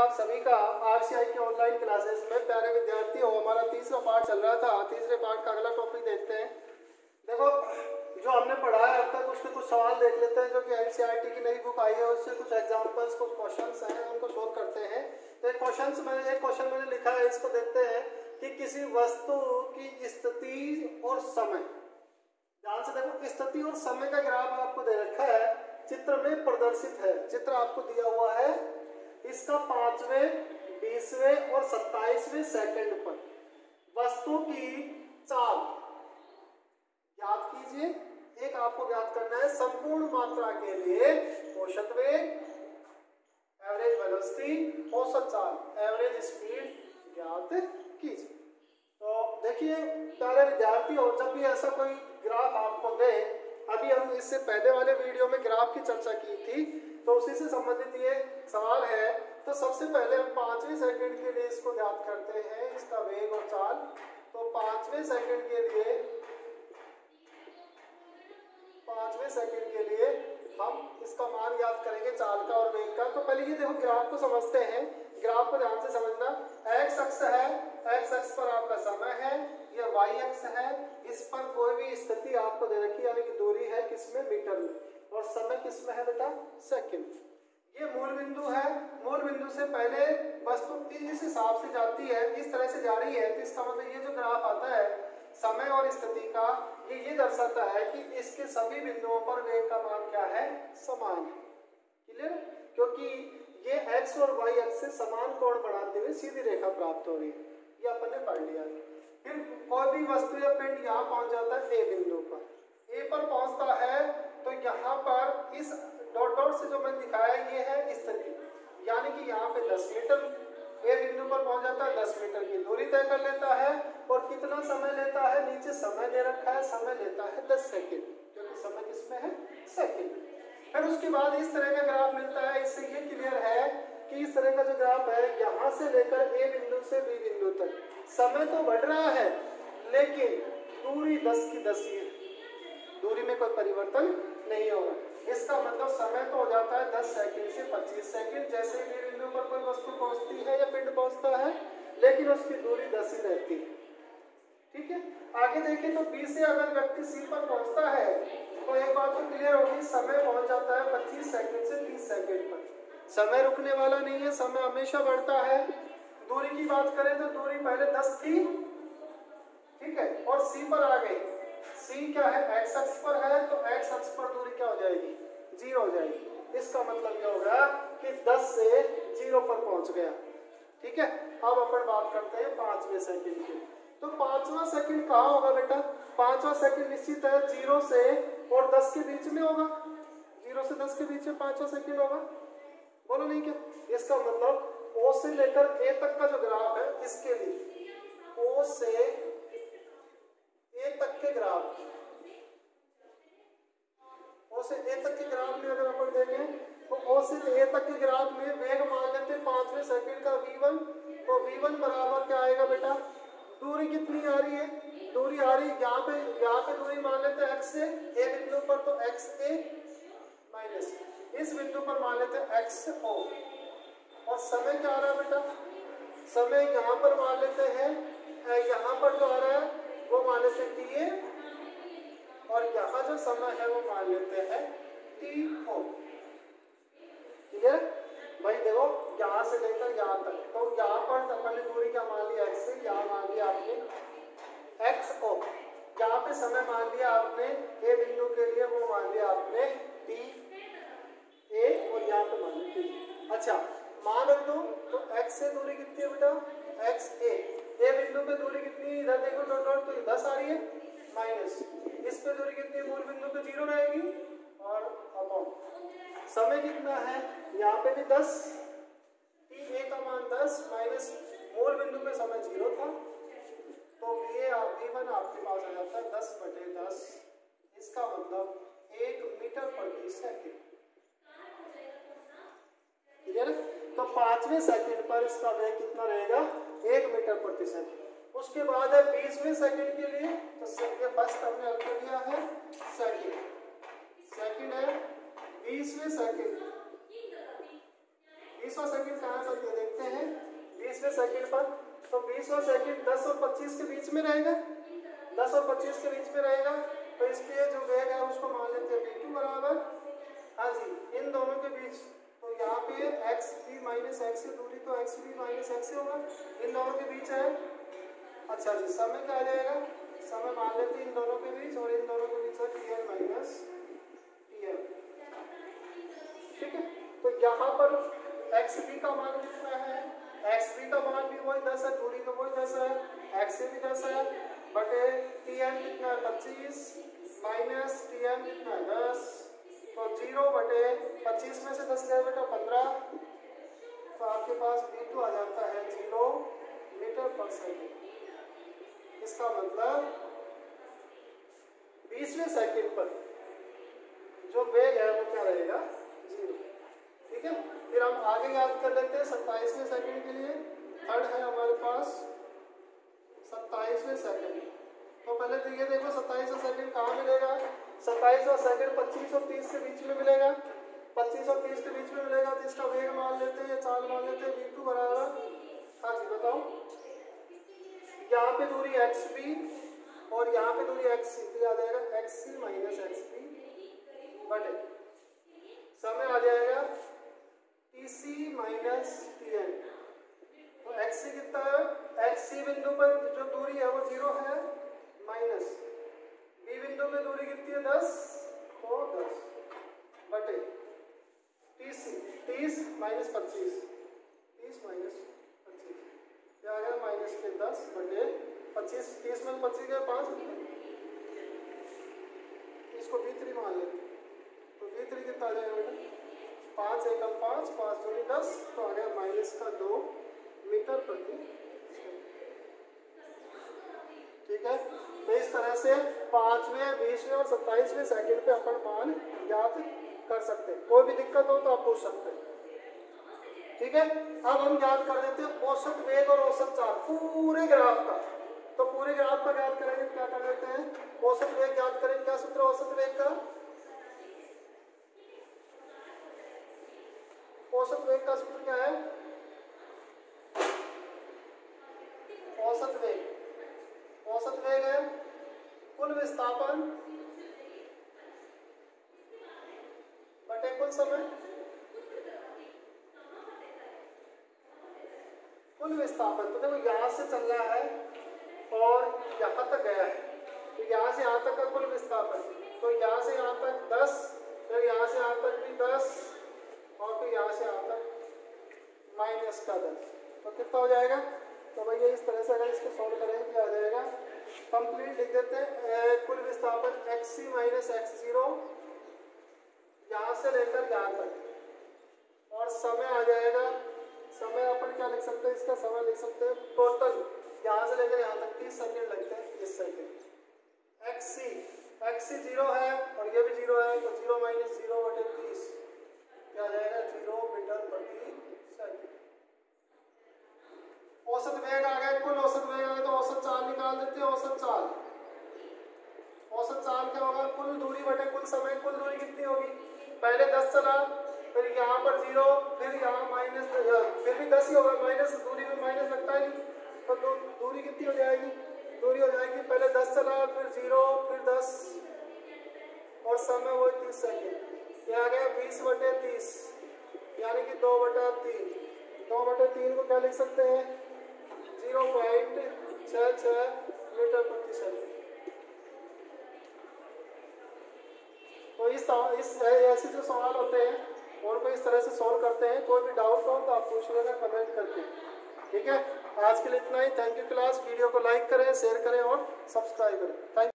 आप सभी का आरसीआई की ऑनलाइन क्लासेस में। प्यारे विद्यार्थियों, हमारा तीसरा पार्ट चल रहा था। तीसरे पार्ट का अगला टॉपिक देखते हैं। देखो, जो हमने पढ़ा है अब तक उसके कुछ सवाल देख लेते हैं जो कि एनसीईआरटी की नई बुक आई है, उससे कुछ एग्जांपल्स, कुछ क्वेश्चंस हैं, उनको सोल्व करते हैं। तो एक क्वेश्चन मैंने लिखा है, इसको देखते हैं कि किसी वस्तु की स्थिति और समय, ध्यान से देखो, स्थिति और समय का ग्राफ आपको दे रखा है, चित्र में प्रदर्शित है। चित्र आपको दिया हुआ है, इसका 5वें, 20वें और 27वें सेकंड पर वस्तु की चाल ज्ञात कीजिए। एक आपको ज्ञात करना है संपूर्ण मात्रा के लिए औसत वेग, एवरेज वेलोसिटी, औसत चाल, एवरेज स्पीड ज्ञात कीजिए। तो देखिए प्यारे विद्यार्थियों, जब भी ऐसा कोई ग्राफ आपको दे, अभी हम इससे पहले वाले वीडियो में ग्राफ की चर्चा की थी, तो उसी से संबंधित ये सवाल है। तो सबसे पहले हम 5वें सेकंड के लिए इसको ज्ञात करते हैं, इसका वेग और चाल। तो 5वें सेकंड के लिए हम इसका मान याद करेंगे, चाल का और वेग का। तो पहले ये देखो, ग्राफ को समझते हैं। ग्राफ को ध्यान से समझना। एक्स अक्ष है, एक्स अक्ष पर आपका समय है, यह वाई अक्ष है, इस पर कोई भी स्थिति आपको दे रखी, यानी कि दूरी है किसमें, मीटर में, और समय किसमें है बेटा, सेकंड। ये मूल बिंदु है। मूल बिंदु से पहले वस्तु इस हिसाब से जाती है, इस तरह से जा रही है, तो इसका मतलब ये जो ग्राफ आता है समय और स्थिति का, ये दर्शाता है कि इसके सभी बिंदुओं पर वेग का मान क्या है, समान है। क्लियर? क्योंकि ये एक्स और वाई अक्ष से समान कोण बढ़ाते हुए सीधी रेखा प्राप्त हो रही है, ये अपन ने पढ़ लिया। फिर कोई भी वस्तु या पिंड यहाँ पहुंच जाता है ए बिंदु पर, ए पर पहुंचता है, तो यहाँ पर इस डॉट डॉट से जो मैंने दिखाया ये है स्थिति, यानी कि यहाँ पे 10 मीटर, ए बिंदु पर पहुंच जाता है, 10 मीटर की दूरी तय कर लेता है। और कितना समय लेता है, नीचे समय दे रखा है, समय लेता है 10 सेकेंड, क्योंकि समय किसमें है, सेकेंड। फिर उसके बाद इस तरह का ग्राफ मिलता है। इससे ये क्लियर है कि इस तरह का जो ग्राफ है, यहाँ से लेकर ए बिंदु से बी बिंदु तक समय तो बढ़ रहा है, लेकिन दूरी 10 की 10 ही है, दूरी में कोई परिवर्तन नहीं होगा। इसका मतलब समय तो हो जाता है 10 सेकंड से 25 सेकंड, जैसे ही बिंदु पर कोई वस्तु पहुंचती है या पिंड पहुंचता है, लेकिन उसकी दूरी 10 ही रहती है। ठीक है, आगे देखें तो बी से अगर व्यक्ति सी पर पहुंचता है, तो एक बात तो क्लियर होगी, समय पहुंच जाता है 25 सेकंड से 30 सेकंड पर। समय रुकने वाला नहीं है, समय हमेशा बढ़ता है। दूरी की बात करें तो दूरी पहले 10 थी, ठीक है, और सी पर आ गई। सी क्या है, एक्स अक्ष पर है, तो एक्स अक्ष पर दूरी क्या हो जाएगी, 0 हो जाएगी। इसका मतलब ये होगा कि 10 से 0 पर पहुंच गया। ठीक है, अब अपन बात करते हैं 5वें सेकंड की। तो 5वां सेकंड कहाँ होगा बेटा, 5वां सेकंड निश्चित है 0 से और 10 के बीच में होगा। 0 से 10 के बीच में 5वां सेकंड होगा, बोलो नहीं क्या? इसका मतलब ओ से लेकर ए तक का जो ग्राफ है, इसके लिए ओ से ए तक के ग्राफ, ओ से ए तक के ग्राफ में अगर अपन देखें, तो ओ से ए तक के ग्राफ में वेग मान लेते हैं 5वें सेकंड का v1। तो v1 बराबर क्या आएगा बेटा, दूरी कितनी आ रही है, दूरी आ रही है यहाँ पे दूरी मान लेते हैं x से, ए बिंदु पर तो x a माइनस, इस बिंदु पर मान लेते हैं x o। और समय क्या आ रहा है बेटा, समय यहाँ पर मान लेते हैं, यहाँ पर जो आ रहा है वो मान लेते हैं TA, और यहाँ जो समय है वो मान लेते हैं TO। क्लियर भाई? देखो, यहाँ से लेकर यहाँ तक, तो यहाँ पर अपन ने दूरी क्या मान लिया, x से, यहाँ मान लिया आपने XO, यहाँ पे समय मान लिया आपने ए बिंदु के लिए, वो मान लिया आपने TA, और यहाँ पे मान लिया। अच्छा, मान रख दो तो x से दूरी कितनी है बेटा, XA, ए बिंदु पे दूरी कितनी है, इधर देखो डॉट डॉट, तो 10 आ रही है, माइनस इस पे दूरी कितनी है, मूल बिंदु पे 0 रहेगी, और अपॉन समय कितना है, यहाँ पे भी 10, TA का मान 10 माइनस मूल बिंदु पे समय 0 था, तो v1 आपके पास आ जाता है 10/10। इसका मतलब 1 मीटर प्रति सेकंड। क्लियर? तो 5वें सेकंड पर इसका वेग कितना रहेगा, 1 मीटर प्रति सेकंड। उसके बाद है 20वें सेकंड के लिए, तो फर्स्ट हमने हल कर लिया है, सेकंड है 20वें सेकंड 20वां सेकंड कहाँ पर देखते हैं, 20वें सेकंड पर। तो 20वां सेकंड 10 और 25 के बीच में रहेगा, 10 और 25 के बीच में रहेगा। तो इसलिए जो वेग है उसको मान लेते हैं v2 बराबर, हाँ जी, इन दोनों के बीच। तो यहाँ पे xv माइनस एक्स दूरी, तो xv माइनस एक्स होगा, इन दोनों के बीच है। अच्छा जी, समय क्या आ जाएगा, समय मान लेते हैं इन दोनों के बीच, और इन दोनों के बीच है tn माइनस tm। ठीक है, तो यहाँ पर xv का मान कितना है, xv का मान भी वही 10 है, दूरी तो वही 10 है, x भी 10 है, बटे tn कितना है 25 माइनस tm कितना है 10, तो 0 बटे 25 में से 10 जाए बेटा 15, तो आपके पास v2 आ जाता है 0 मीटर पर सेकेंड। इसका मतलब 20वें सेकंड पर जो वेग है वो क्या रहेगा, 0। ठीक है, फिर हम आगे याद कर लेते हैं 27वें सेकंड के लिए। थर्ड है हमारे पास 27वें सेकंड। तो पहले तो ये देखो 27वां सेकंड कहाँ मिलेगा, 27वां सेकंड 25 और 30 के बीच में मिलेगा, 25 और 30 के बीच में मिलेगा। तो इसका वेग मान लेते हैं, चाल मान लेते हैं v2 बराबर, हाँ जी बताओ, यहाँ पे दूरी xb और यहाँ पे दूरी xc, तो आ जाएगा xc माइनस xb बटे समय आ जाएगा tc माइनस tn। तो xc कितना है, xc बिंदु पर जो दूरी है वो 0 है, माइनस b बिंदु पे दूरी कितनी है 10, तो 10 बटे tc 30 माइनस 25, 30 माइनस 25 क्या आ गया माइनस के 10 बटे 25, 30 में 25 गया 5, इसको v3 मान लेते, तो v3 कितना आ जाएगा बेटा, 5 एकम 5, 5 दूनी 10, तो आ गया माइनस का 2 मीटर प्रति सेकंड। ठीक है, तो इस तरह से 5वें, 20वें और 27वें सेकंड पे अपन मान याद कर सकते हैं। कोई भी दिक्कत हो तो आप पूछ सकते हैं। ठीक है, अब हम याद कर लेते हैं औसत वेग और औसत चाल पूरे ग्राफ का। तो पूरे ग्राफ का याद करेंगे, क्या कर लेते हैं, औसत वेग याद करेंगे। क्या सूत्र औसत वेग का, औसत वेग का सूत्र क्या है, औसत वेग, औसत वेग है कुल विस्थापन बटे कुल समय, कुल विस्थापन। तो देखो यहाँ से चल रहा है और यहाँ तक गया है, तो यहाँ से यहाँ तक का कुल विस्थापन, तो यहाँ से यहाँ तक 10, फिर यहाँ से यहाँ तक भी 10, और फिर यहाँ से यहाँ तक माइनस का 10, तो कितना हो जाएगा। तो भैया इस तरह से अगर इसको सॉल्व करेंगे तो आ जाएगा, कंप्लीट लिख देते हैं, कुल विस्थापन xc माइनस x0 यहाँ से लेकर यहाँ तक, और समय आ जाएगा, समय अपन क्या लिख सकते हैं, इसका समय लिख सकते हैं टोटल यहाँ से लेकर यहाँ तक 30 सेकंड लगते हैं, 30 सेकंड। xc 0 है और ये भी 0 है, तो 0 माइनस 0 बटे 30 क्या आ जाएगा, 0 मीटर प्रति सेकंड। औसत वेग आ गया, कुल औसत वेग आ गया, तो औसत चाल निकाल देते हैं। औसत चाल, औसत चाल क्या होगा, कुल दूरी बटे कुल समय। कुल दूरी कितनी होगी, पहले 10 चला, फिर यहाँ पर 0, फिर यहाँ माइनस, फिर भी 10 ही होगा, माइनस दूरी में माइनस लगता है, तो दूरी कितनी हो जाएगी, दूरी हो जाएगी पहले 10 चला, फिर 0, फिर 10, और समय वो 30 सेकेंड। ये आ गया 20 बटे 30, यानी कि 2 बटा 3। 2 बटे 3 को क्या लिख सकते हैं, 0.66 मीटर प्रति सेकंड। तो इस ऐसे जो सवाल होते हैं उनको इस तरह से सॉल्व करते हैं। कोई भी डाउट हो तो आप पूछ लेना कमेंट करके। ठीक है, आज के लिए इतना ही। Thank you class. वीडियो को लाइक करें, शेयर करें और सब्सक्राइब करें। Thank you.